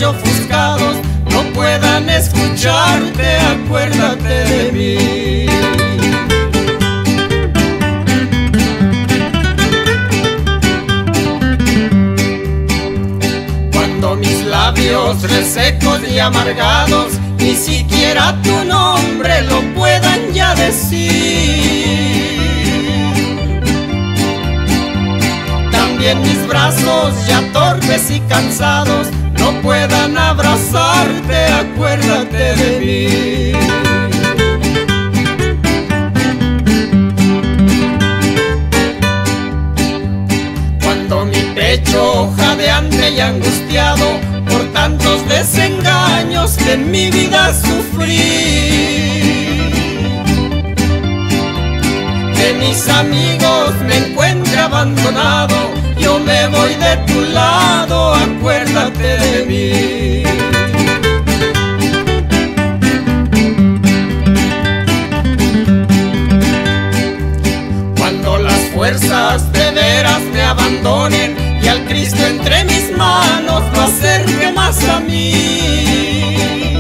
ofuscados no puedan escucharte, acuérdate de mí. Cuando mis labios resecos y amargados ni siquiera tu nombre lo puedan ya decir, también mis brazos ya torpes y cansados no puedan abrazarte, acuérdate de mí. Cuando mi pecho jadeante y angustiado por tantos desengaños que en mi vida sufrí, de mis amigos me encuentre abandonado, yo me voy de tu lado, acuérdate de mí. Cuando las fuerzas de veras me abandonen y al Cristo entre mis manos lo acerque más a mí,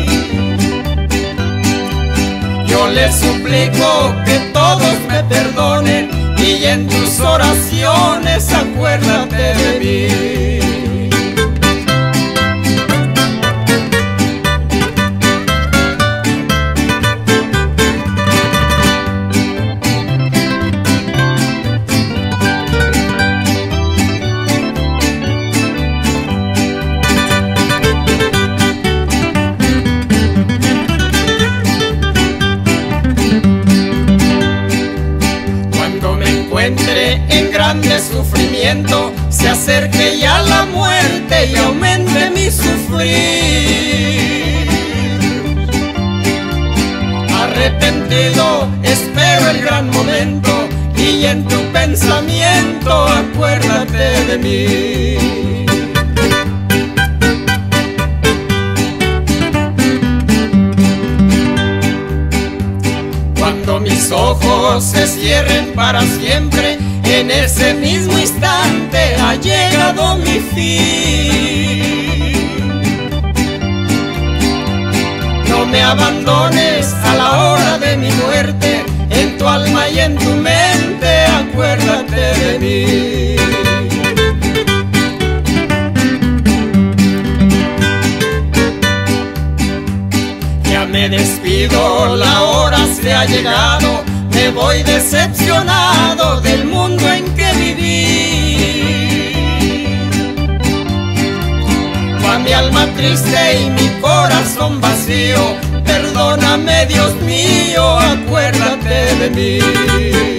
yo le suplico que todos me perdonen y en tus oraciones acuérdate de mí. En grande sufrimiento se acerque ya la muerte y aumente mi sufrir, arrepentido espero el gran momento y en tu pensamiento acuérdate de mí. Cuando mis ojos se cierren para siempre, en ese mismo instante ha llegado mi fin. No me abandones a la hora de mi muerte, en tu alma y en tu mente acuérdate de mí. Ya me despido, la hora se ha llegado, me voy decepcionado del mundo en que viví. Va mi alma triste y mi corazón vacío, perdóname Dios mío, acuérdate de mí.